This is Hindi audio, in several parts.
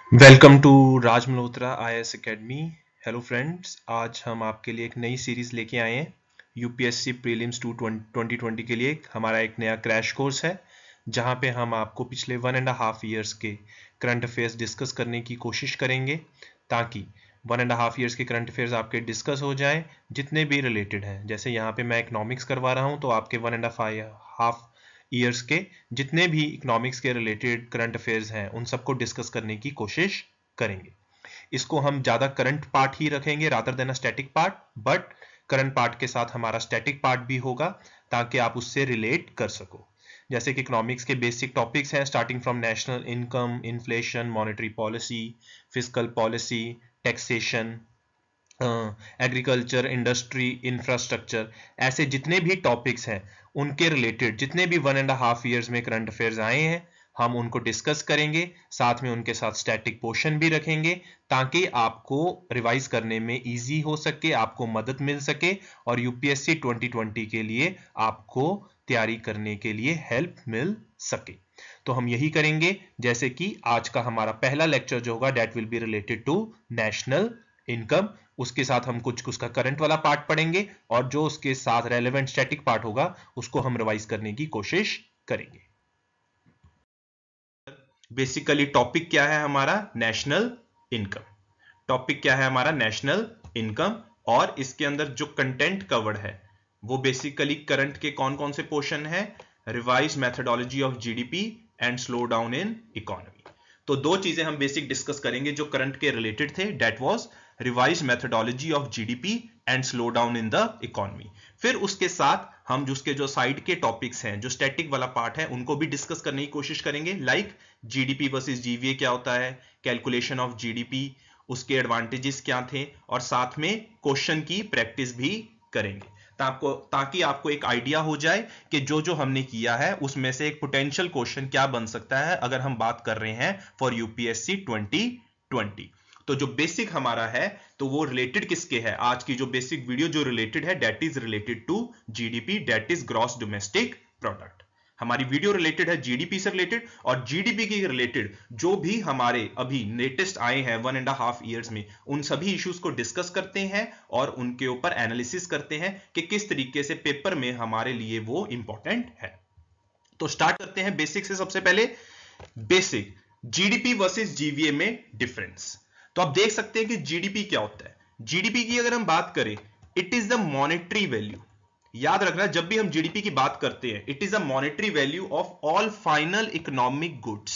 Welcome to Raj Malhotra IAS academy. Hello friends, आज हम आपके लिए एक नई सीरीज लेके आए हैं। यूपीएससी प्रीलिम्स 2020 के लिए हमारा एक नया क्रैश कोर्स है, जहां पे हम आपको पिछले 1.5 ईयर्स के करंट अफेयर्स डिस्कस करने की कोशिश करेंगे, ताकि 1.5 ईयर्स के करंट अफेयर्स आपके डिस्कस हो जाएं, जितने भी रिलेटेड हैं। जैसे यहाँ पे मैं इकोनॉमिक्स करवा रहा हूँ, तो आपके 1.5 ईयर्स के जितने भी इकोनॉमिक्स के रिलेटेड करंट अफेयर्स हैं, उन सबको डिस्कस करने की कोशिश करेंगे। इसको हम ज्यादा करंट पार्ट ही रखेंगे rather than a static part, but current part के साथ हमारा स्टैटिक पार्ट भी होगा, ताकि आप उससे रिलेट कर सको। जैसे कि इकोनॉमिक्स के बेसिक टॉपिक्स हैं, starting from national income, inflation, monetary policy, fiscal policy, taxation, agriculture, industry, infrastructure, ऐसे जितने भी टॉपिक्स हैं उनके रिलेटेड जितने भी 1.5 ईयर्स में करंट अफेयर्स आए हैं, हम उनको डिस्कस करेंगे। साथ में उनके साथ स्टैटिक पोर्शन भी रखेंगे, ताकि आपको रिवाइज करने में इजी हो सके, आपको मदद मिल सके, और यूपीएससी 2020 के लिए आपको तैयारी करने के लिए हेल्प मिल सके। तो हम यही करेंगे। जैसे कि आज का हमारा पहला लेक्चर जो होगा, that will be related to national income. उसके साथ हम कुछ उसका करंट वाला पार्ट पढ़ेंगे, और जो उसके साथ रेलेवेंट स्टैटिक पार्ट होगा उसको हम रिवाइज करने की कोशिश करेंगे। बेसिकली टॉपिक क्या है हमारा? National income. टॉपिक क्या है हमारा? National income. और इसके अंदर जो कंटेंट कवर्ड है वो बेसिकली करंट के कौन कौन से पोर्शन है? Revise methodology of GDP and slow down in economy. तो दो चीजें हम बेसिक डिस्कस करेंगे जो करंट के रिलेटेड थे, that was revise methodology of GDP and slow down in the economy. फिर उसके साथ हम जिसके जो साइड के टॉपिक्स हैं, जो स्टैटिक वाला पार्ट है, उनको भी डिस्कस करने की कोशिश करेंगे, लाइक जीडीपी वर्सेस जीवीए क्या होता है, कैलकुलेशन ऑफ जीडीपी, उसके एडवांटेजेस क्या थे, और साथ में क्वेश्चन की प्रैक्टिस भी करेंगे, ताकि आपको एक आइडिया हो जाए कि जो जो हमने किया है उसमें से एक पोटेंशियल क्वेश्चन क्या बन सकता है, अगर हम बात कर रहे हैं फॉर यूपीएससी 2020। तो जो बेसिक हमारा है, तो वो रिलेटेड किसके है? आज की जो बेसिक वीडियो जो रिलेटेड है, that is related to GDP, that is gross domestic product. हमारी वीडियो रिलेटेड है जीडीपी से रिलेटेड, और जीडीपी के रिलेटेड जो भी हमारे अभी लेटेस्ट आए हैं 1.5 ईयर्स में, उन सभी इश्यूज को डिस्कस करते हैं और उनके ऊपर एनालिसिस करते हैं कि किस तरीके से पेपर में हमारे लिए वो इंपॉर्टेंट है। तो स्टार्ट करते हैं बेसिक से। सबसे पहले बेसिक, जीडीपी वर्सेस जीवीए में डिफरेंस। तो आप देख सकते हैं कि जीडीपी क्या होता है। जीडीपी की अगर हम बात करें, it is the monetary value. याद रखना, जब भी हम जीडीपी की बात करते हैं, it is a monetary value of all final economic goods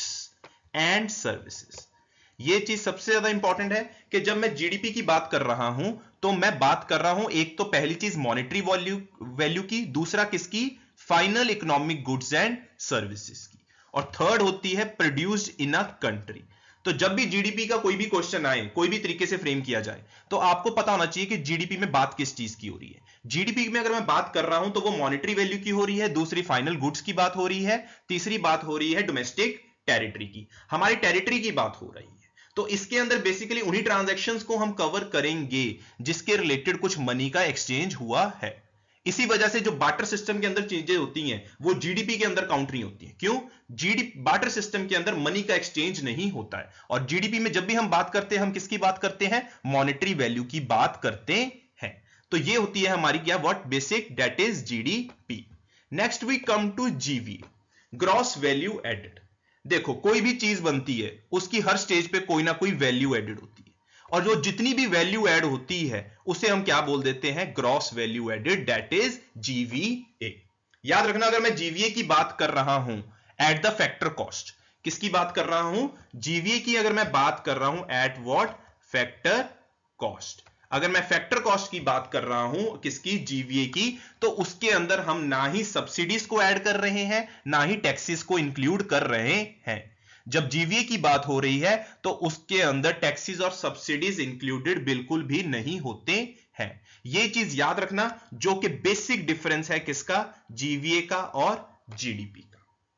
and services. ये चीज सबसे ज्यादा इंपॉर्टेंट है कि जब मैं जीडीपी की बात कर रहा हूं, तो मैं बात कर रहा हूं, एक तो पहली चीज मॉनेटरी वैल्यू की, दूसरा किसकी? Final economic goods and services की, और थर्ड होती है प्रोड्यूस्ड इन अ कंट्री। तो जब भी जीडीपी का कोई भी क्वेश्चन आए, कोई भी तरीके से फ्रेम किया जाए, तो आपको पता होना चाहिए कि जीडीपी में बात किस चीज की हो रही है। जीडीपी में अगर मैं बात कर रहा हूं, तो वो मॉनेटरी वैल्यू की हो रही है, दूसरी फाइनल गुड्स की बात हो रही है, तीसरी बात हो रही है डोमेस्टिक टेरिटरी की, हमारी टेरिटरी की बात हो रही है। तो इसके अंदर बेसिकली उन्हीं ट्रांजैक्शंस को हम कवर करेंगे जिसके रिलेटेड कुछ मनी का एक्सचेंज हुआ है। इसी वजह से जो बार्टर सिस्टम के अंदर चीजें होती हैं, वो जीडीपी के अंदर काउंट नहीं होती हैं। क्यों? जीडीपी बार्टर सिस्टम के अंदर मनी का एक्सचेंज नहीं होता है, और जीडीपी में जब भी हम बात करते हैं, हम किसकी बात करते हैं? मॉनेटरी वैल्यू की बात करते हैं। तो ये होती है हमारी क्या? What? Basic, that is GDP. Next we come to GV, gross value added. देखो, कोई भी चीज बनती है, उसकी हर स्टेज पे कोई ना कोई वैल्यू एडेड होती है, और जो जितनी भी वैल्यू ऐड होती है उसे हम क्या बोल देते हैं? Gross value added, that is GVA. याद रखना, अगर मैं जीवीए की बात कर रहा हूं एट द फैक्टर कॉस्ट, किसकी बात कर रहा हूं? जीवीए की अगर मैं बात कर रहा हूं एट व्हाट? Factor cost. अगर मैं फैक्टर कॉस्ट की बात कर रहा हूं, किसकी? जीवीए की, तो उसके अंदर हम ना ही सब्सिडीज को ऐड कर रहे हैं, ना ही टैक्सेस को इंक्लूड कर रहे हैं। जब जीवीए की बात हो रही है, तो उसके अंदर टैक्सेस और सब्सिडीज इंक्लूडेड बिल्कुल भी नहीं होते हैं। यह चीज याद रखना, जो कि बेसिक डिफरेंस है किसका? जीवीए का और जीडीपी का।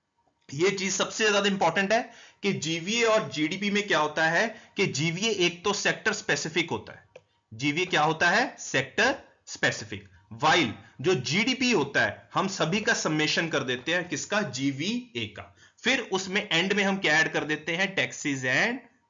यह चीज सबसे ज्यादा इंपॉर्टेंट है कि जीवीए और जीडीपी में क्या होता है कि जीवीए एक तो सेक्टर स्पेसिफिक होता है। जीवीए क्या होता है? Sector specific. वाइल जो जीडीपी होता है, हम सभी का समेशन कर देते हैं, किसका? जीवीए का। फिर उसमें एंड में हम क्या ऐड कर देते हैं? Taxes and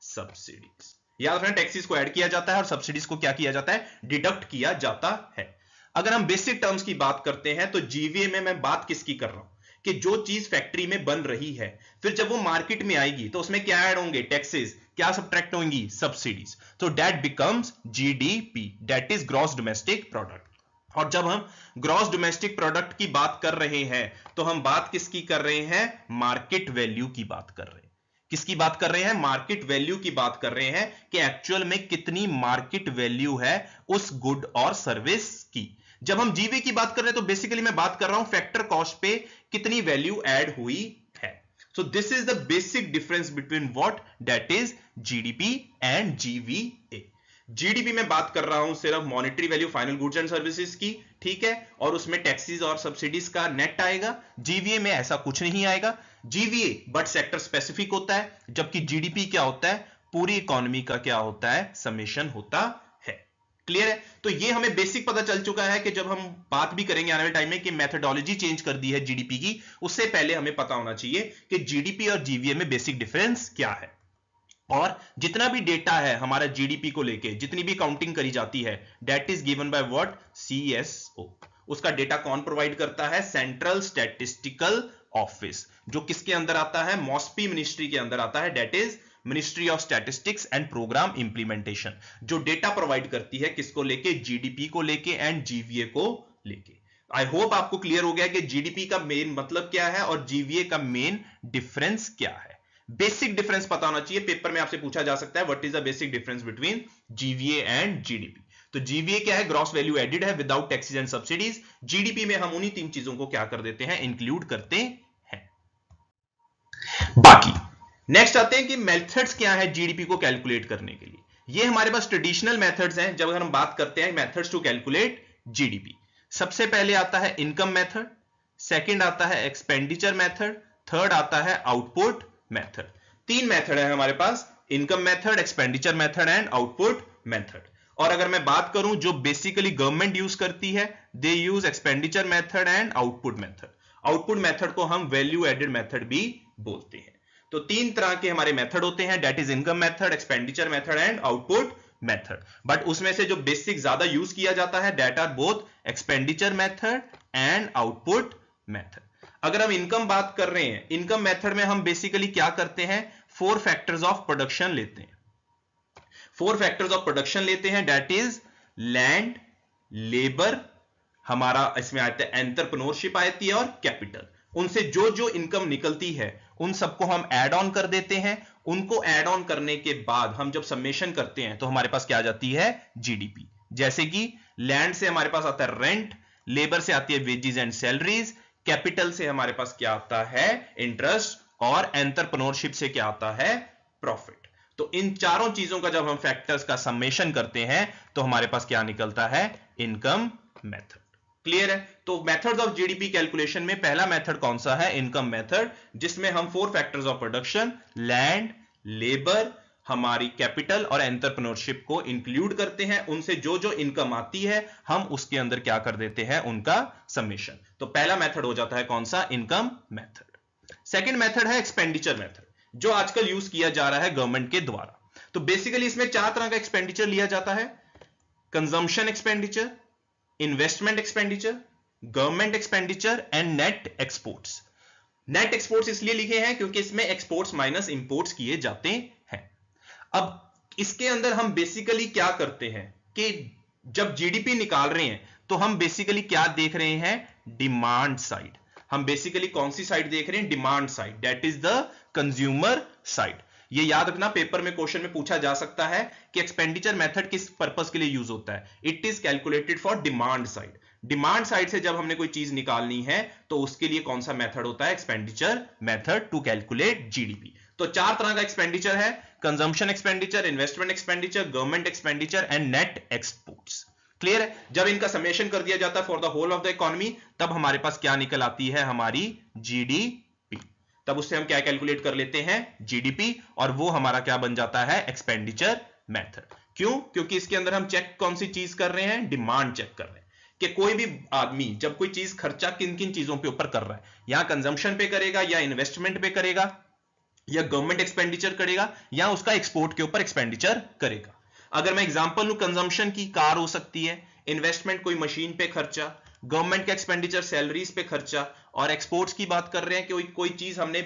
subsidies. याद रखना टैक्सेस को ऐड किया जाता है और सब्सिडीज को क्या किया जाता है, डिडक्ट किया जाता है। अगर हम बेसिक टर्म्स की बात करते हैं तो जीवीए में मैं बात किसकी कर रहा हूं कि जो चीज फैक्ट्री में बन रही है, फिर जब वो मार्केट में आएगी तो उसमें क्या ऐड होंगे, टैक्सेस, क्या सब्ट्रैक्ट होंगी, सब्सिडीज। तो that becomes GDP, that is gross domestic product. और जब हम ग्रॉस डोमेस्टिक प्रोडक्ट की बात कर रहे हैं तो हम बात किसकी कर रहे हैं, मार्केट वैल्यू की बात कर रहे हैं। किसकी बात कर रहे हैं, मार्केट वैल्यू की बात कर रहे हैं कि एक्चुअल में कितनी मार्केट वैल्यू है उस गुड और सर्विस की। जब हम जीवे की बात कर रहे हैं तो बेसिकली मैं बात कर रहा हूं फैक्टर कॉस्ट पे कितनी वैल्यू ऐड हुई है। So this is the basic difference between what, that is GDP and GVA. GDP में बात कर रहा हूं सिर्फ monetary value final goods and services की, ठीक है, और उसमें टैक्सेस और सब्सिडीज का नेट आएगा। जीवीए में ऐसा कुछ नहीं आएगा। जीवीए बट सेक्टर स्पेसिफिक होता है, जबकि जीडीपी क्या होता है, पूरी इकोनॉमी का क्या होता है, समेशन होता है। क्लियर है? तो ये हमें बेसिक पता चल चुका है कि जब हम बात भी करेंगे आने वाले टाइम में कि मेथोडोलॉजी चेंज कर दी है जीडीपी की, उससे पहले हमें पता होना चाहिए कि जीडीपी और जीवीए में बेसिक डिफरेंस क्या है। और जितना भी डेटा है हमारा जीडीपी को लेके, जितनी भी काउंटिंग करी जाती है, that is given by what, CSO. उसका डेटा कौन प्रोवाइड करता है, सेंट्रल स्टैटिस्टिकल ऑफिस, जो किसके अंदर आता है, मॉस्पी मिनिस्ट्री के अंदर आता है, that is ministry of statistics and programme implementation, जो डेटा प्रोवाइड करती है किसको लेके, जीडीपी को लेके एंड जीवीए को लेके। आई होप आपको क्लियर हो गया कि जीडीपी का मेन मतलब क्या है और जीवीए का मेन डिफरेंस क्या है। बेसिक डिफरेंस पता होना चाहिए, पेपर में आपसे पूछा जा सकता है what is the basic difference between GVA and GDP. तो जीवीए क्या है, ग्रॉस वैल्यू एडेड है without taxes and subsidies. GDP में हम उन्हीं तीन चीजों को क्या कर देते हैं, इंक्लूड करते हैं। बाकी नेक्स्ट आते हैं कि मेथड्स क्या है जीडीपी को कैलकुलेट करने के लिए। ये हमारे पास ट्रेडिशनल मेथड्स हैं जब हम बात करते हैं मेथड्स टू कैलकुलेट जीडीपी। सबसे पहले आता है इनकम मेथड, सेकंड आता है एक्सपेंडिचर मेथड, थर्ड आता है आउटपुट मेथड। तीन मेथड है हमारे पास, income method, expenditure method and output method. और अगर मैं बात करूं जो बेसिकली गवर्नमेंट यूज करती है, they use expenditure method and output method. Output method को हम वैल्यू एडेड मेथड भी बोलते हैं। तो तीन तरह के हमारे मेथड होते हैं, that is income method, expenditure method and output method. But उसमें से जो बेसिक ज्यादा यूज किया जाता है, that are both expenditure method and output method. अगर हम इनकम बात कर रहे हैं, इनकम मेथड में हम बेसिकली क्या करते हैं, फोर फैक्टर्स ऑफ प्रोडक्शन लेते हैं। फोर फैक्टर्स ऑफ प्रोडक्शन लेते हैं, दैट इज लैंड, लेबर, हमारा इसमें आता है एंटरप्रेन्योरशिप आती है, और कैपिटल। उनसे जो जो इनकम निकलती है उन सबको हम ऐड ऑन कर देते हैं। उनको ऐड ऑन करने के बाद हम जब समेशन करते हैं तो हमारे पास क्या आ जाती है, जीडीपी। जैसे कि लैंड से हमारे पास आता है रेंट, लेबर से आती है वेजेस एंड सैलरीज, कैपिटल से हमारे पास क्या आता है, इंटरेस्ट, और एंटरप्रेन्योरशिप से क्या आता है, प्रॉफिट। तो इन चारों चीजों का जब हम फैक्टर्स का समेशन करते हैं तो हमारे पास क्या निकलता है, इनकम मेथड। क्लियर है? तो मेथड्स ऑफ जीडीपी कैलकुलेशन में पहला मेथड कौन सा है, इनकम मेथड, जिसमें हम four factors of production, land, labour, हमारी कैपिटल और एंटरप्रेन्योरशिप को इंक्लूड करते हैं। उनसे जो जो इनकम आती है हम उसके अंदर क्या कर देते हैं, उनका समेशन। तो पहला मेथड हो जाता है कौन सा, इनकम मेथड। सेकंड मेथड है एक्सपेंडिचर मेथड, जो आजकल यूज किया जा रहा है गवर्नमेंट के द्वारा। तो बेसिकली इसमें चार तरह का एक्सपेंडिचर लिया जाता है, consumption expenditure, investment expenditure, government expenditure and net exports. Net exports इसलिए लिखे हैं क्योंकि इसमें एक्सपोर्ट्स माइनस इंपोर्ट्स किए जाते हैं। अब इसके अंदर हम बेसिकली क्या करते हैं कि जब जीडीपी निकाल रहे हैं तो हम बेसिकली क्या देख रहे हैं, डिमांड साइड। हम बेसिकली कौन सी साइड देख रहे हैं, demand side, that is the consumer side. ये याद रखना, पेपर में क्वेश्चन में पूछा जा सकता है कि एक्सपेंडिचर मेथड किस पर्पस के लिए यूज होता है, it is calculated for demand side. Demand side से जब हमने कोई चीज निकालनी है तो उसके लिए कौन सा मेथड होता है, expenditure method to calculate GDP. तो चार तरह का एक्सपेंडिचर है, consumption expenditure, investment expenditure, government expenditure and net exports. Clear है? जब इनका समेशन कर दिया जाता है for the whole of the economy, तब हमारे पास क्या निकल आती है, हमारी जीडीपी। तब उससे हम क्या कैलकुलेट कर लेते हैं, जीडीपी, और वो हमारा क्या बन जाता है, एक्सपेंडिचर मेथड। क्यों? क्योंकि इसके अंदर हम चेक कौन सी चीज कर रहे हैं, डिमांड चेक कर रहे हैं कि कोई भी आदमी जब कोई चीज खर्चा किन किन चीजों पे ऊपर कर रहा है, यहां कंजम्पशन पे करेगा या इन्वेस्टमेंट पे करेगा, या गवर्नमेंट एक्सपेंडिचर करेगा या उसका एक्सपोर्ट के ऊपर एक्सपेंडिचर करेगा। अगर मैं एग्जांपल लूं कंजम्पशन की, कार हो सकती है, इन्वेस्टमेंट कोई मशीन पे खर्चा, गवर्नमेंट का एक्सपेंडिचर सैलरीज पे खर्चा, और एक्सपोर्ट्स की बात कर रहे हैं कि कोई चीज हमने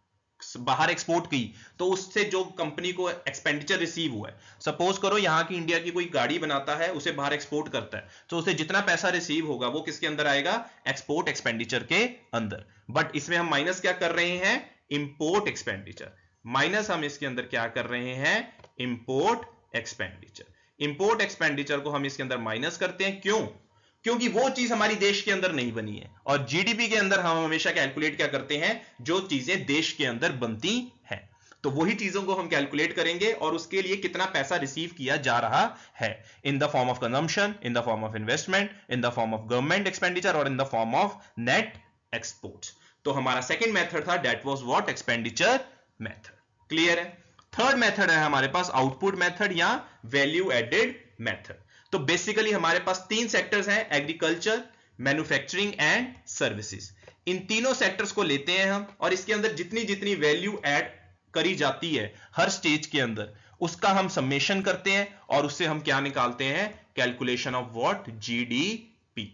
बाहर एक्सपोर्ट की तो उससे जो कंपनी को एक्सपेंडिचर रिसीव हुआ है, सपोज करो यहां की इंडिया की कोई गाड़ी बनाता है, उसे बाहर एक्सपोर्ट करता है, तो उसे जितना पैसा रिसीव होगा वो किसके अंदर आएगा, एक्सपोर्ट एक्सपेंडिचर के अंदर। बट इसमें हम माइनस क्या कर रहे हैं, इंपोर्ट एक्सपेंडिचर, माइनस हम इसके अंदर क्या कर रहे हैं, इंपोर्ट एक्सपेंडिचर। इंपोर्ट एक्सपेंडिचर को हम इसके अंदर माइनस करते हैं, क्यों, क्योंकि वो चीज हमारी देश के अंदर नहीं बनी है, और जीडीपी के अंदर हम हमेशा कैलकुलेट क्या करते हैं, जो चीजें देश के अंदर बनती हैं, तो वही चीजों को हम कैलकुलेट करेंगे और उसके लिए कितना पैसा रिसीव किया जा रहा है, in the form of consumption, in the form of investment, in the form of government expenditure और in the form of net exports. तो हमारा सेकंड मेथड था that was what, expenditure method. Clear है। थर्ड मेथड है हमारे पास आउटपुट मेथड या वैल्यू एडेड मेथड। तो बेसिकली हमारे पास तीन सेक्टर्स हैं, एग्रीकल्चर, मैन्युफैक्चरिंग एंड सर्विसेज। इन तीनों सेक्टर्स को लेते हैं हम, और इसके अंदर जितनी जितनी वैल्यू ऐड करी जाती है हर स्टेज के अंदर, उसका हम समेशन करते हैं और उससे हम क्या निकालते हैं, कैलकुलेशन ऑफ व्हाट, जीडीपी।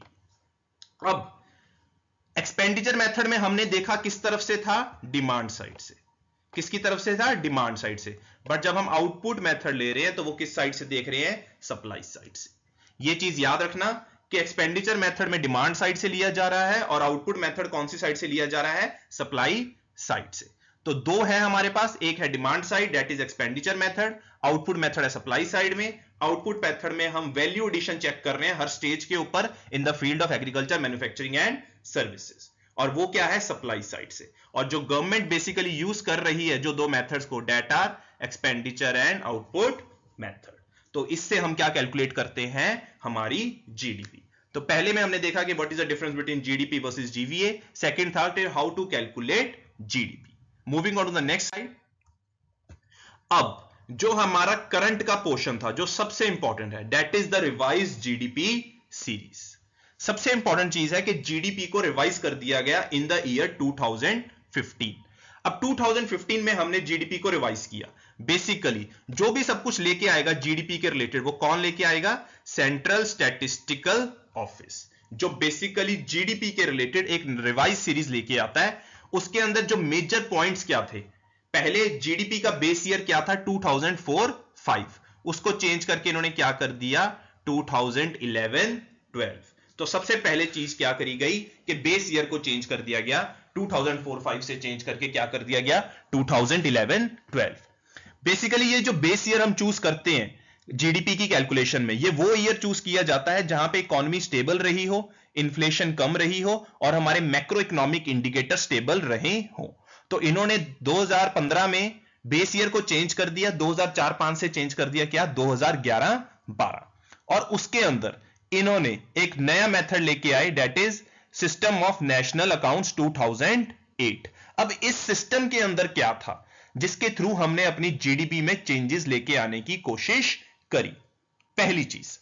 अब एक्सपेंडिचर मेथड में हमने देखा किस तरफ से था, डिमांड साइड से। किसकी तरफ से था, डिमांड साइड से। बट जब हम आउटपुट मेथड ले रहे हैं तो वो किस साइड से देख रहे हैं, सप्लाई साइड से। ये चीज याद रखना कि एक्सपेंडिचर मेथड में डिमांड साइड से लिया जा रहा है और आउटपुट मेथड कौन सी साइड से लिया जा रहा है, सप्लाई साइड से। तो दो है हमारे पास, एक है demand side that is expenditure method, output method है सप्लाई साइड में। आउटपुट मेथड में हम वैल्यू एडिशन चेक कर रहे हैं हर स्टेज के ऊपर in the field of agriculture, manufacturing and services, और वो क्या है, सप्लाई साइड से। और जो गवर्नमेंट बेसिकली यूज कर रही है जो दो मेथड्स को, data expenditure and output method, तो इससे हम क्या कैलकुलेट करते हैं, हमारी जीडीपी। तो पहले में हमने देखा कि what is the difference between GDP versus GVA, second था how to calculate GDP. Moving on to the next slide. अब जो हमारा करंट का पोर्शन था जो सबसे इंपॉर्टेंट है, that is the revised GDP series. सबसे इंपॉर्टेंट चीज है कि जीडीपी को रिवाइज कर दिया गया इन द ईयर 2015। अब 2015 में हमने जीडीपी को रिवाइज किया। बेसिकली जो भी सब कुछ लेके आएगा जीडीपी के रिलेटेड, वो कौन लेके आएगा, सेंट्रल स्टैटिस्टिकल ऑफिस, जो बेसिकली जीडीपी के रिलेटेड एक रिवाइज सीरीज लेके आता है। उसके अंदर जो मेजर पॉइंट्स क्या थे, पहले जीडीपी का बेस ईयर क्या था, 2004-5, उसको चेंज करके इन्होंने क्या कर दिया, 2011-12। तो सबसे पहले चीज क्या करी गई कि बेस ईयर को चेंज कर दिया गया, 2004-5 से चेंज करके क्या कर दिया गया, 2011-12। बेसिकली ये जो बेस ईयर हम चूज करते हैं जीडीपी की कैलकुलेशन में, ये वो ईयर चूज किया जाता है जहां पे इकोनॉमी स्टेबल रही हो, इन्फ्लेशन कम रही हो और हमारे मैक्रो इकोनॉमिक इंडिकेटर स्टेबल रहे हो। तो इन्होंने 2015 में बेस ईयर को चेंज कर दिया, 2004-5 से चेंज कर दिया क्या, 2011-12, और उसके अंदर इन्होंने एक नया मेथड लेके आए that is system of national accounts 2008। अब इस सिस्टम के अंदर क्या था जिसके थ्रू हमने अपनी जीडीपी में चेंजेस लेके आने की कोशिश करी। पहली चीज,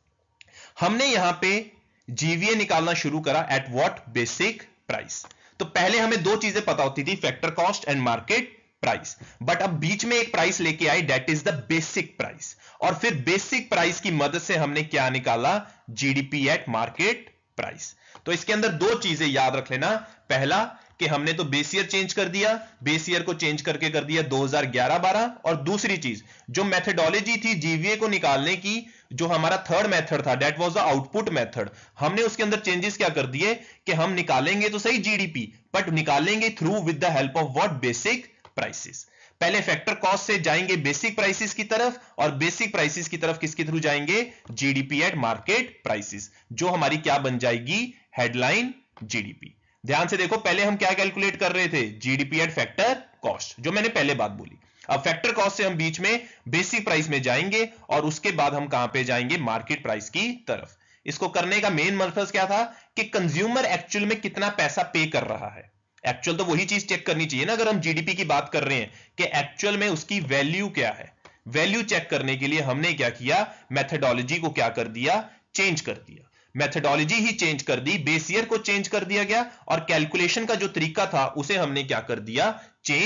हमने यहां पे जीवीए निकालना शुरू करा एट व्हाट, बेसिक प्राइस। तो पहले हमें दो चीजें पता होती थी, factor cost and market price, but अब बीच में एक प्राइस लेके आए that is the basic price, और फिर बेसिक प्राइस की मदद से हमने क्या निकाला, जीडीपी एट मार्केट प्राइस। तो इसके अंदर दो चीजें याद रख लेना, पहला कि हमने तो बेस ईयर चेंज कर दिया, बेस ईयर को चेंज करके कर दिया 2011-12, और दूसरी चीज जो मेथडोलॉजी थी जीवीए को निकालने की, जो हमारा थर्ड मेथड था that was the output method, हमने उसके अंदर चेंजेस क्या कर दिए कि हम निकालेंगे तो सही जीडीपी, बट निकालेंगे through with the help of what, basic prices. पहले फैक्टर कॉस्ट से जाएंगे बेसिक प्राइसेस की तरफ, और बेसिक प्राइसेस की तरफ किसके थ्रू जाएंगे, जीडीपी एट मार्केट प्राइसेस, जो हमारी क्या बन जाएगी, हेडलाइन जीडीपी। ध्यान से देखो, पहले हम क्या कैलकुलेट कर रहे थे, जीडीपी एट फैक्टर कॉस्ट, जो मैंने पहले बात बोली। अब फैक्टर कॉस्ट से हम बीच में बेसिक प्राइस में जाएंगे और उसके बाद हम कहां पे जाएंगे, मार्केट प्राइस की तरफ। इसको करने का मेन पर्पस क्या था कि कंज्यूमर एक्चुअल में कितना पैसा पे कर रहा है। एक्चुअल तो वही चीज चेक करनी चाहिए ना, अगर हम जीडीपी की बात कर रहे हैं कि एक्चुअल में उसकी वैल्यू क्या है। वैल्यू चेक करने के लिए हमने क्या किया, मेथडोलॉजी को क्या कर दिया, चेंज कर दिया। मेथडोलॉजी ही चेंज कर दी, बेस ईयर को चेंज कर दिया गया, और कैलकुलेशन का जो तरीका था उसे हमने क्या कर दिया, चेंज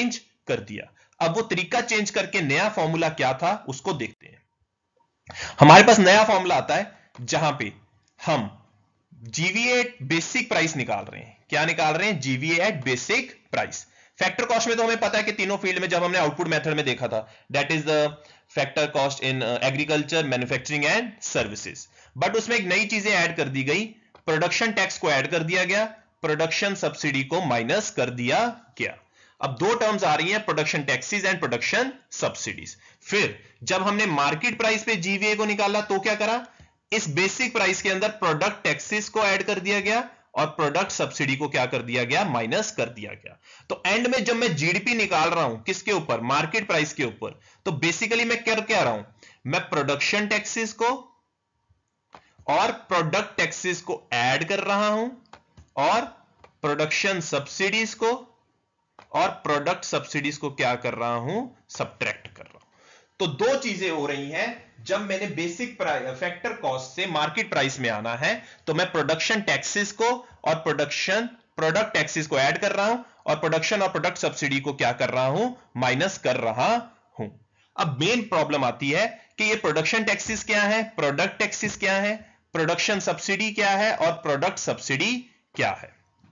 कर दिया। अब वो तरीका चेंज करके नया फॉर्मूला क्या था उसको देखते हैं। हमारे पास नया फॉर्मूला आता है जहां पे हम जीवीए एट बेसिक प्राइस निकाल रहे हैं। क्या निकाल रहे हैं? GVA at basic price. Factor cost में तो हमें पता है कि तीनों फील्ड में जब हमने आउटपुट मेथड में देखा था, that is the factor cost in agriculture, manufacturing and services. But उसमें एक नई चीजें ऐड कर दी गई, प्रोडक्शन टैक्स को ऐड कर दिया गया, प्रोडक्शन सब्सिडी को माइनस कर दिया गया। अब दो टर्म्स आ रही हैं, production taxes and production subsidies. फिर जब हमने मार्केट प्राइस पे जीवीए को निकाला तो क्या करा? इस बेसिक प्राइस के अंदर प्रोडक्ट टैक्सेस को ऐड कर दिया गया और प्रोडक्ट सब्सिडी को क्या कर दिया गया? माइनस कर दिया गया। तो एंड में जब मैं जीडीपी निकाल रहा हूं किसके ऊपर? मार्केट प्राइस के ऊपर। तो बेसिकली मैं कर क्या रहा हूं? मैं प्रोडक्शन टैक्सेस को और प्रोडक्ट टैक्सेस को ऐड कर रहा हूं और प्रोडक्शन सब्सिडीज को और प्रोडक्ट सब्सिडीज को क्या कर रहा हूं? सब्ट्रैक्ट कर रहा हूं। तो दो चीजें हो रही हैं। जब मैंने बेसिक फैक्टर कॉस्ट से मार्केट प्राइस में आना है तो मैं प्रोडक्शन टैक्सेस को और प्रोडक्ट टैक्सेस को ऐड कर रहा हूं और प्रोडक्शन और प्रोडक्ट सब्सिडी को क्या कर रहा हूं? माइनस कर रहा हूं। अब मेन प्रॉब्लम आती है कि ये प्रोडक्शन टैक्सेस क्या है, प्रोडक्ट टैक्सेस क्या है, प्रोडक्शन सब्सिडी क्या है और प्रोडक्ट सब्सिडी क्या है।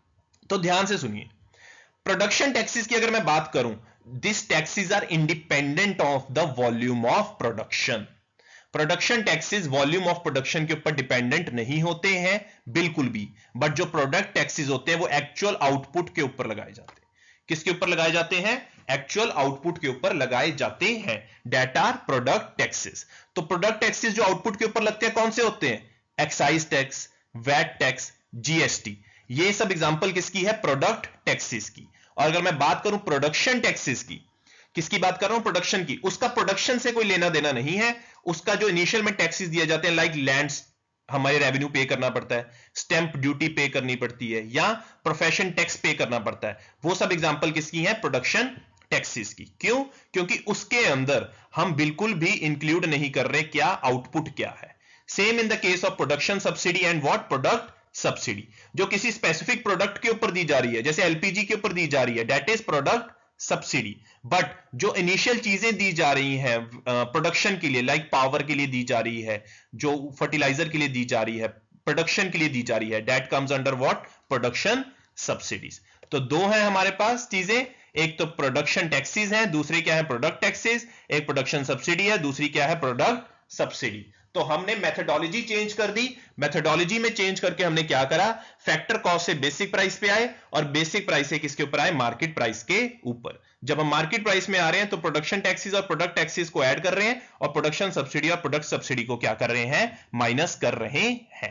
तो ध्यान से सुनिए, प्रोडक्शन टैक्सेस की अगर मैं बात करूं, this taxes are independent of the volume of production. Production taxes volume of production के ऊपर डिपेंडेंट नहीं होते हैं बिल्कुल भी, बट जो प्रोडक्ट टैक्सेस होते हैं वो एक्चुअल आउटपुट के ऊपर लगाए जाते हैं। किसके ऊपर लगाए जाते हैं? एक्चुअल आउटपुट के ऊपर लगाए जाते हैं, दैट आर प्रोडक्ट टैक्सेस। तो प्रोडक्ट टैक्सेस जो आउटपुट के ऊपर लगते हैं कौन से होते हैं? Excise tax, VAT tax, GST. ये सब एग्जांपल किसकी है? प्रोडक्ट टैक्सेस की। और अगर मैं बात करूं प्रोडक्शन टैक्सेस की, किसकी बात कर रहा हूं? प्रोडक्शन की। उसका प्रोडक्शन से कोई लेना देना नहीं है। उसका जो इनिशियल में टैक्सेस दिए जाते हैं, लाइक लैंड्स हमारे रेवेन्यू पे करना पड़ता है, स्टैंप ड्यूटी पे करनी पड़ती है, या प्रोफेशन टैक्स पे करना पड़ता है, वो सब एग्जांपल किसकी है? प्रोडक्शन टैक्सेस की। क्यों? क्योंकि उसके अंदर हम बिल्कुल भी इंक्लूड नहीं कर रहे क्या? आउटपुट क्या है। Same in the case of production subsidy and what? Product subsidy, जो किसी स्पेसिफिक प्रोडक्ट के ऊपर दी जा रही है, जैसे एलपीजी के ऊपर दी जा रही है, that is product subsidy. But जो इनिशियल चीजें दी जा रही हैं प्रोडक्शन के लिए, लाइक पावर के लिए दी जा रही है, जो फर्टिलाइजर के लिए दी जा रही है, प्रोडक्शन के लिए दी जा रही है, that comes under what? Production subsidies. तो दो हैं हमारे पास चीजें, एक तो प्रोडक्शन टैक्सेस हैं, दूसरे क्या है? Product taxes. एक प्रोडक्शन सब्सिडी है, दूसरी क्या है? Product subsidy. तो हमने मेथोडोलॉजी चेंज कर दी। मेथोडोलॉजी में चेंज करके हमने क्या करा? फैक्टर कॉस्ट से बेसिक प्राइस पे आए और बेसिक प्राइस से किसके ऊपर आए? मार्केट प्राइस के ऊपर। जब हम मार्केट प्राइस में आ रहे हैं तो प्रोडक्शन टैक्सेस और प्रोडक्ट टैक्सेस को ऐड कर रहे हैं और प्रोडक्शन सब्सिडी और प्रोडक्ट सब्सिडी को क्या कर रहे हैं? माइनस कर रहे हैं।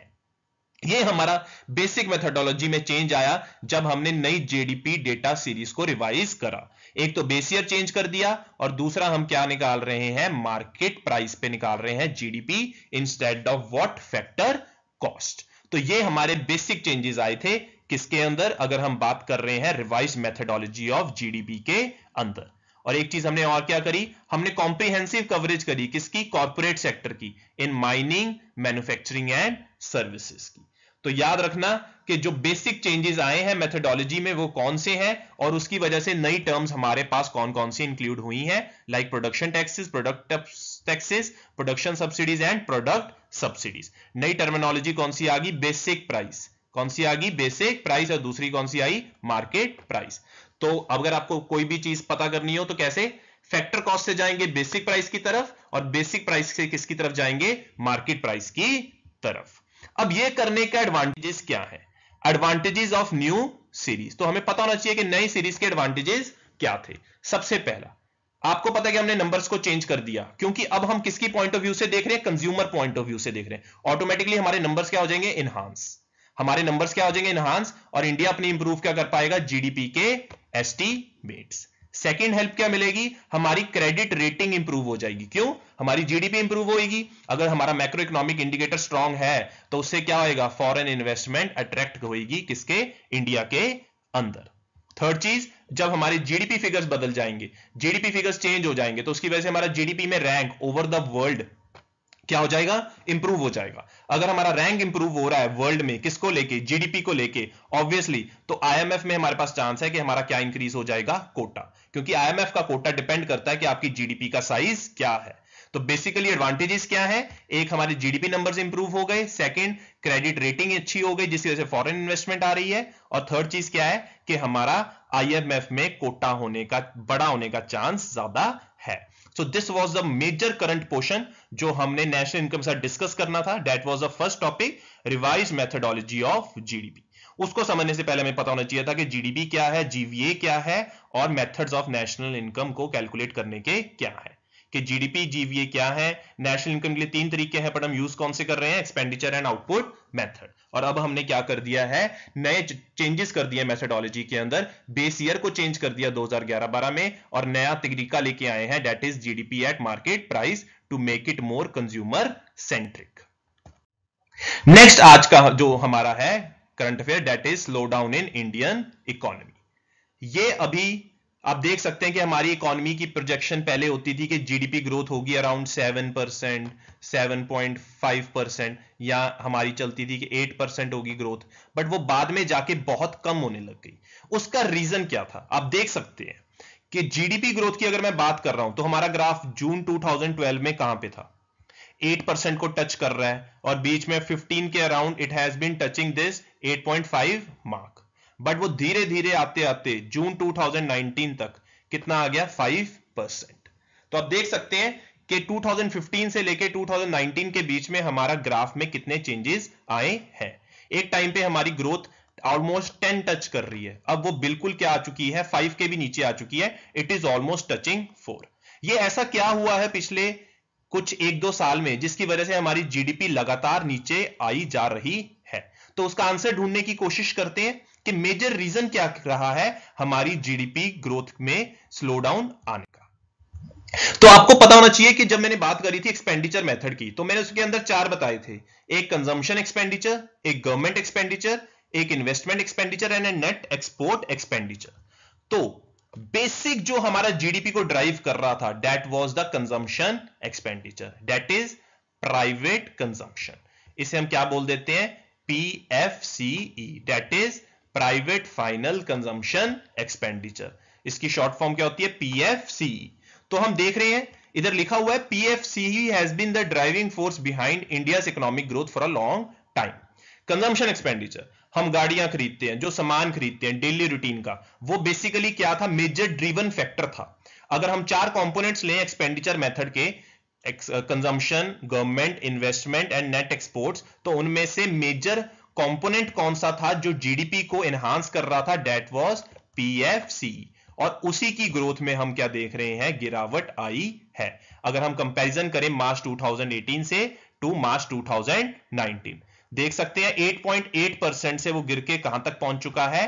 ये हमारा बेसिक मेथोडोलॉजी में चेंज आया जब हमने नई जेडीपी डेटा सीरीज को रिवाइज करा। एक तो बेस ईयर चेंज कर दिया और दूसरा हम क्या निकाल रहे हैं? मार्केट प्राइस पे निकाल रहे हैं GDP instead of what? Factor cost. तो ये हमारे बेसिक चेंजेस आए थे किसके अंदर? अगर हम बात कर रहे हैं रिवाइज मेथोडोलॉजी ऑफ जीडीपी के अंदर। और एक चीज हमने और क्या करी? हमने कॉम्प्रिहेंसिव कवरेज करी किसकी? कॉर्पोरेट सेक्टर की, in mining, manufacturing and services की। तो याद रखना कि जो बेसिक चेंजेस आए हैं मेथोडोलॉजी में वो कौन से हैं और उसकी वजह से नई टर्म्स हमारे पास कौन कौन सी इंक्लूड हुई हैं, like production taxes, product taxes, production subsidies and product subsidies. नई टर्मिनोलॉजी कौन सी आ गई? Basic price. कौन सी आ गई? Basic price. और दूसरी कौन सी आई? Market price. तो अगर आपको कोई भी चीज पता करनी हो तो कैसे? फैक्टर कॉस्ट से जाएंगे बेसिक प्राइस की तरफ और बेसिक प्राइस से किसकी तरफ जाएंगे? मार्केट प्राइस की तरफ। अब ये करने का एडवांटेजेस क्या है? Advantages of new series. तो हमें पता होना चाहिए कि नई सीरीज के एडवांटेजेस क्या थे। सबसे पहला, आपको पता है कि हमने नंबर्स को चेंज कर दिया क्योंकि अब हम किसकी पॉइंट ऑफ व्यू से देख रहे हैं? कंज्यूमर पॉइंट ऑफ व्यू से देख रहे हैं। ऑटोमेटिकली हमारे नंबर्स क्या हो जाएंगे? इनहांस। हमारे नंबर्स क्या हो जाएंगे? इनहांस। और इंडिया अपनी इंप्रूव क्या कर पाएगा? जीडीपी के एस्टीमेट्स। सेकेंड हेल्प क्या मिलेगी? हमारी क्रेडिट रेटिंग इंप्रूव हो जाएगी। क्यों? हमारी जीडीपी इंप्रूव होगी। अगर हमारा मैक्रो इकोनॉमिक इंडिकेटर स्ट्रांग है तो उससे क्या होएगा? फॉरेन इन्वेस्टमेंट अट्रैक्ट होगी किसके? इंडिया के अंदर। थर्ड चीज, जब हमारे जीडीपी फिगर्स बदल जाएंगे, जीडीपी फिगर्स चेंज हो जाएंगे तो उसकी वजह से हमारा जीडीपी में रैंक ओवर द वर्ल्ड क्या हो जाएगा, इंप्रूव हो जाएगा। अगर हमारा रैंक इंप्रूव हो रहा है वर्ल्ड में, किसको लेके, जीडीपी को लेके, ऑब्वियसली तो आईएमएफ में हमारे पास चांस है कि हमारा क्या इंक्रीज हो जाएगा, कोटा, क्योंकि आईएमएफ का कोटा डिपेंड करता है कि आपकी जीडीपी का साइज क्या है। तो बेसिकली एडवांटेजेस क्या है, एक हमारे जीडीपी नंबर्स इंप्रूव हो गए, सेकंड क्रेडिट रेटिंग अच्छी हो गई जिसकी वजह से फॉरेन इन्वेस्टमेंट आ रही है, और थर्ड चीज क्या है कि हमारा आईएमएफ में कोटा होने का, बड़ा होने का चांस ज्यादा है। So this was the major current portion जो हमने नेशनल इनकम से डिस्कस करना था. That was the first topic, revised methodology of GDP. उसको समझने से पहले हमें पता होना चाहिए था कि जीडीपी क्या है, जीवीए क्या है, और मेथड्स ऑफ नेशनल इनकम को कैलकुलेट करने के क्या है, कि जीडीपी जीवीए क्या है। नेशनल इनकम के लिए तीन तरीके हैं, बट हम यूज कौन से कर रहे हैं, एक्सपेंडिचर एंड आउटपुट मेथड। और अब हमने क्या कर दिया है, नए चेंजेस कर दिए मेथोडोलॉजी के अंदर, बेस ईयर को चेंज कर दिया 2011-12 में, और नया तरीका लेके आए हैं, that is GDP at market price, to make it more consumer centric. Next आज का जो हमारा है current affair, that is slow down in Indian economy. ये अभी आप देख सकते हैं कि हमारी इकोनॉमी की प्रोजेक्शन पहले होती थी कि जीडीपी ग्रोथ होगी अराउंड 7%, 7.5%, या हमारी चलती थी कि 8% होगी ग्रोथ, बट वो बाद में जाके बहुत कम होने लग गई। उसका रीजन क्या था, आप देख सकते हैं कि जीडीपी ग्रोथ की अगर मैं बात कर रहा हूं तो हमारा ग्राफ जून 2012 में कहां पे था, 8% को टच कर रहा है, और बीच में 15 के around it has been touching this 8.5 mark, but वो धीरे धीरे आते आते जून 2019 तक कितना आ गया, 5%। तो आप देख सकते हैं कि 2015 से लेके 2019 के बीच में हमारा ग्राफ में कितने चेंजेस आए हैं। एक टाइम पे हमारी ग्रोथ ऑलमोस्ट 10 टच कर रही है, अब वो बिल्कुल क्या आ चुकी है, 5 के भी नीचे आ चुकी है, इट इज ऑलमोस्ट टचिंग 4। ये ऐसा क्या हुआ है पिछले कुछ 1-2 साल में जिसकी वजह से हमारी जीडीपी लगातार नीचे आई जा रही है? तो उसका आंसर ढूंढने की कोशिश करते हैं कि मेजर रीजन क्या रहा है हमारी जीडीपी ग्रोथ में स्लो डाउन आने का। तो आपको पता होना चाहिए कि जब मैंने बात करी थी एक्सपेंडिचर मेथड की, तो मैंने उसके अंदर 4 बताए थे, एक कंजम्पशन एक्सपेंडिचर, एक गवर्नमेंट एक्सपेंडिचर, एक investment expenditure and a net export expenditure. तो बेसिक जो हमारा जीडीपी को ड्राइव कर रहा था, that was the consumption expenditure, that is private consumption. इसे हम क्या बोल देते हैं, PFCE, that is private final consumption expenditure. इसकी शॉर्ट फॉर्म क्या होती है, पीएफसीई। तो हम देख रहे हैं इधर लिखा हुआ है, PFCE has been the driving force behind India's economic growth for a long time. Consumption expenditure, हम गाड़ियां खरीदते हैं, जो सामान खरीदते हैं डेली रूटीन का, वो बेसिकली क्या था, मेजर ड्रिवन फैक्टर था। अगर हम 4 कंपोनेंट्स लें एक्सपेंडिचर मेथड के, consumption, government, investment and net exports, तो उनमें से मेजर कंपोनेंट कौन सा था जो जीडीपी को एनहांस कर रहा था, दैट वाज पीएफसी। और उसी की ग्रोथ में हम क्या देख रहे हैं, गिरावट आई है। अगर हम कंपैरिजन करें मार्च 2018 से टू मार्च 2019, देख सकते हैं 8.8% से वो गिर के कहां तक पहुंच चुका है,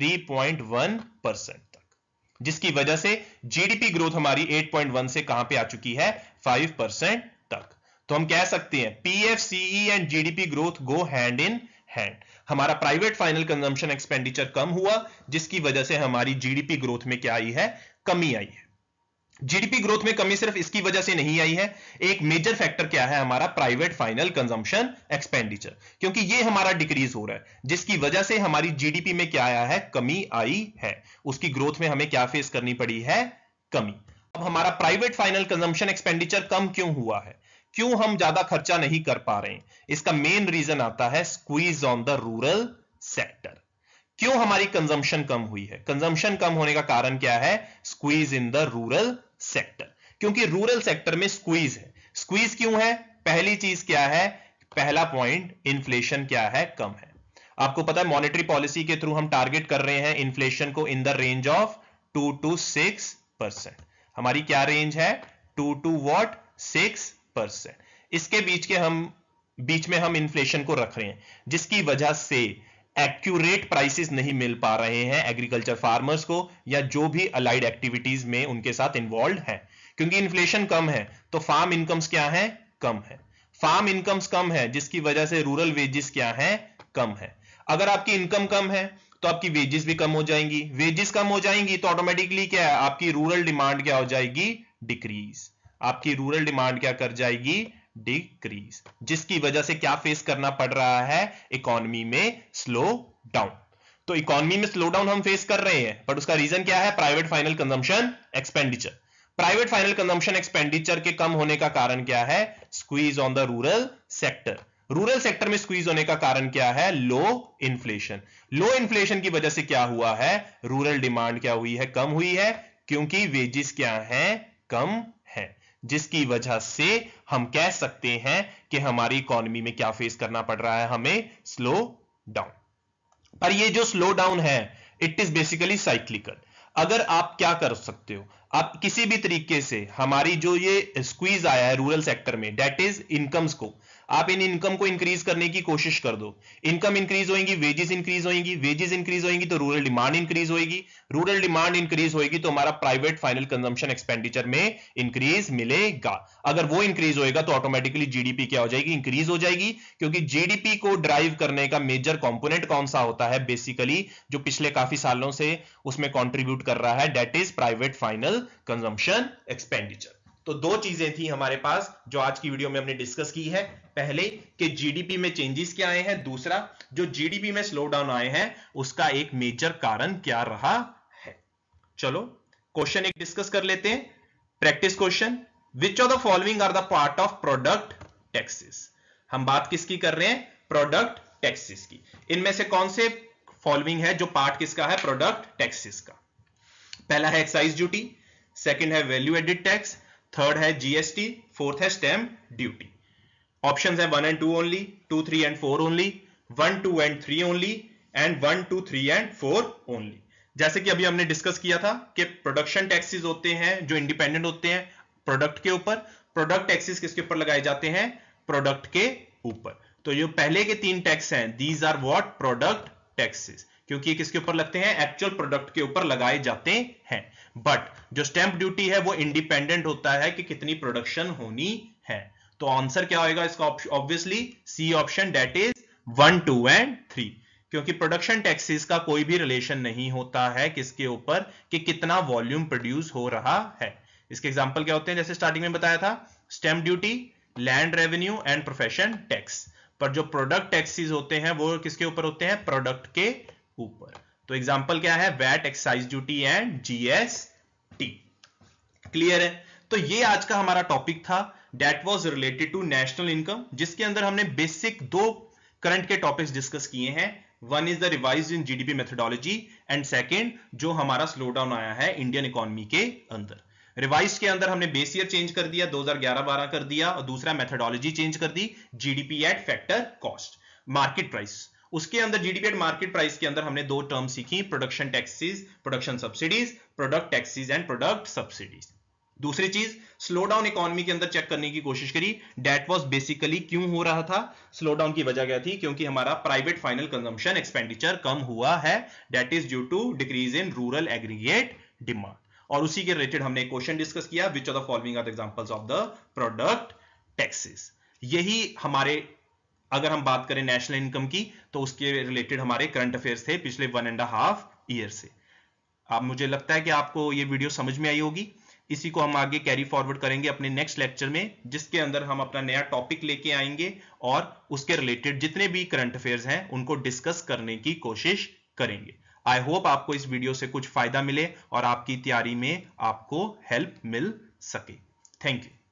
3.1% तक, जिसकी वजह से जीडीपी ग्रोथ हमारी 8.1 से कहां पे आ चुकी है, 5% तक। तो हम कह सकते हैं PFCE and GDP growth go hand in hand. हमारा प्राइवेट फाइनल कंजम्पशन एक्सपेंडिचर कम हुआ, जिसकी वजह से हमारी जीडीपी ग्रोथ में क्या आई है, कमी आई है। जीडीपी ग्रोथ में कमी सिर्फ इसकी वजह से नहीं आई है, एक मेजर फैक्टर क्या है, हमारा प्राइवेट फाइनल कंजम्पशन एक्सपेंडिचर, क्योंकि ये हमारा डिक्रीज हो रहा है, जिसकी वजह से हमारी जीडीपी में क्या आया है, कमी आई है। उसकी ग्रोथ में हमें क्या फेस करनी पड़ी है, कमी। अब हमारा प्राइवेट फाइनल कंजम्पशन एक्सपेंडिचर कम क्यों हुआ है, क्यों हम ज्यादा खर्चा नहीं कर पा रहे हैं? इसका मेन रीजन आता है squeeze on the rural sector. क्यों हमारी कंजम्पशन कम हुई है? कंजम्पशन कम होने का कारण क्या है, squeeze in the rural sector, क्योंकि रूरल सेक्टर में स्क्वीज है। स्क्वीज क्यों है? पहली चीज क्या है, पहला पॉइंट, इन्फ्लेशन क्या है, कम है। आपको पता है मॉनेटरी पॉलिसी के थ्रू हम टारगेट कर रहे हैं इन्फ्लेशन को in the range of 2 to 6%। हमारी क्या रेंज है, 2 to 6%। इसके बीच में हम इन्फ्लेशन को रख रहे हैं, जिसकी वजह से एक्यूरेट प्राइसेस नहीं मिल पा रहे हैं एग्रीकल्चर फार्मर्स को, या जो भी अलाइड एक्टिविटीज में उनके साथ इन्वॉल्व हैं। क्योंकि इन्फ्लेशन कम है तो फार्म इनकम्स क्या है, कम है। फार्म इनकम्स कम है, जिसकी वजह से रूरल वेजेस क्या है, कम है। अगर आपकी इनकम कम है तो आपकी वेजेस भी कम हो जाएंगी, वेजेस कम हो जाएंगी तो ऑटोमेटिकली क्या है, आपकी रूरल डिमांड क्या हो जाएगी, डिक्रीज। आपकी रूरल डिमांड क्या कर जाएगी, डिक्रीज, जिसकी वजह से क्या फेस करना पड़ रहा है, इकोनॉमी में स्लो डाउन। तो इकोनॉमी में स्लो डाउन हम फेस कर रहे हैं, बट उसका रीजन क्या है, private final consumption expenditure. Private final consumption expenditure के कम होने का कारण क्या है, squeeze on the rural sector. Rural sector में स्क्वीज होने का कारण क्या है, लो इन्फ्लेशन। लो इन्फ्लेशन की वजह से क्या हुआ है, रूरल डिमांड क्या हुई है, कम हुई है, क्योंकि वेजेस क्या है, कम है, जिसकी वजह से हम कह सकते हैं कि हमारी इकोनॉमी में क्या फेस करना पड़ रहा है, हमें स्लो डाउन। पर ये जो स्लो डाउन है, इट इज बेसिकली साइक्लिकल। अगर आप क्या कर सकते हो, आप किसी भी तरीके से हमारी जो ये स्क्वीज आया है रूरल सेक्टर में, दैट इज इनकम्स को, आप इन इनकम को इंक्रीज करने की कोशिश कर दो। इनकम इंक्रीज होगी, वेजेस इंक्रीज होगी, वेजेस इंक्रीज होगी तो रूरल डिमांड इंक्रीज होगी, रूरल डिमांड इंक्रीज होगी तो हमारा प्राइवेट फाइनल कंजम्पशन एक्सपेंडिचर में इंक्रीज मिलेगा। अगर वो इंक्रीज होएगा तो ऑटोमेटिकली जीडीपी क्या हो जाएगी, इंक्रीज हो जाएगी, क्योंकि जीडीपी को ड्राइव करने का मेजर कंपोनेंट कौन सा होता है, बेसिकली जो पिछले काफी सालों से उसमें कंट्रीब्यूट कर रहा है, that is private final consumption expenditure. तो दो चीजें थी हमारे पास जो आज की वीडियो में हमने डिस्कस की है। पहले कि जीडीपी में चेंजेस क्या आए हैं, दूसरा जो जीडीपी में स्लो डाउन आए हैं उसका एक मेजर कारण क्या रहा है। चलो क्वेश्चन एक डिस्कस कर लेते हैं। Practice question, which of the following are the part of product taxes. हम बात किसकी कर रहे हैं, प्रोडक्ट टैक्सेस की। इनमें से कौन से फॉलोइंग है जो पार्ट किसका है, प्रोडक्ट टैक्सेस का। पहला है एक्साइज ड्यूटी, सेकंड है वैल्यू एडिड टैक्स, थर्ड है जीएसटी, फोर्थ है स्टैम्प ड्यूटी। ऑप्शंस है 1 and 2 only, 2, 3 and 4 only, 1, 2 and 3 only, and 1, 2, 3 and 4 only. जैसे कि अभी हमने डिस्कस किया था कि प्रोडक्शन टैक्सेस होते हैं जो इंडिपेंडेंट होते हैं प्रोडक्ट के ऊपर, प्रोडक्ट टैक्सेस किसके ऊपर लगाए जाते हैं, प्रोडक्ट के ऊपर। तो जो पहले के 3 टैक्स हैं, these are what, product taxes, क्योंकि ये किसके ऊपर लगते हैं, एक्चुअल प्रोडक्ट के ऊपर लगाए जाते हैं। बट जो स्टैंप ड्यूटी है वो इंडिपेंडेंट होता है कि कितनी प्रोडक्शन होनी है। तो आंसर क्या होगा इसका, obviously C option, that is 1, 2 and 3, क्योंकि प्रोडक्शन टैक्सेस का कोई भी रिलेशन नहीं होता है किसके ऊपर, कि कितना वॉल्यूम प्रोड्यूस हो रहा है। इसके एग्जांपल क्या होते हैं, जैसे स्टार्टिंग में बताया था, stamp duty, land revenue and profession tax. पर जो प्रोडक्ट टैक्सेस होते हैं वो किसके ऊपर होते हैं, प्रोडक्ट के ऊपर। तो एग्जांपल क्या है, VAT, excise duty and GST. Clear है। तो ये आज का हमारा टॉपिक था, that was related to national income, जिसके अंदर हमने बेसिक 2 करंट के टॉपिक्स डिस्कस किए हैं। One is the revise in GDP methodology, and second जो हमारा स्लो डाउन आया है इंडियन इकोनॉमी के अंदर। रिवाइज के अंदर हमने बेस ईयर चेंज कर दिया, 2011-12 कर दिया, और दूसरा मेथोडोलॉजी चेंज कर दी, GDP at factor cost, market price. उसके अंदर जीडीपी एट मार्केट प्राइस के अंदर हमने 2 टर्म सीखी, production taxes, production subsidies, product taxes and product subsidies. दूसरी चीज, स्लो डाउन इकोनॉमी के अंदर चेक करने की कोशिश करी, दैट वाज बेसिकली क्यों हो रहा था, स्लो डाउन की वजह क्या थी, क्योंकि हमारा प्राइवेट फाइनल कंजम्पशन एक्सपेंडिचर कम हुआ है, that is due to decrease in rural aggregate demand. और उसी के रिलेटेड हमने एक क्वेश्चन डिस्कस किया, which of the following are the examples of the product taxes. यही हमारे, अगर हम बात करें नेशनल इनकम की, तो उसके रिलेटेड हमारे करंट अफेयर्स थे पिछले 1.5 ईयर से। अब मुझे लगता है कि आपको ये वीडियो समझ में आई होगी। इसी को हम आगे कैरी फॉरवर्ड करेंगे अपने नेक्स्ट लेक्चर में, जिसके अंदर हम अपना नया टॉपिक लेके आएंगे और उसके रिलेटेड जितने भी करंट अफेयर्स हैं उनको डिस्कस करने की कोशिश करेंगे। आई होप आपको इस वीडियो से कुछ फायदा मिले और आपकी तैयारी में आपको हेल्प मिल सके। Thank you.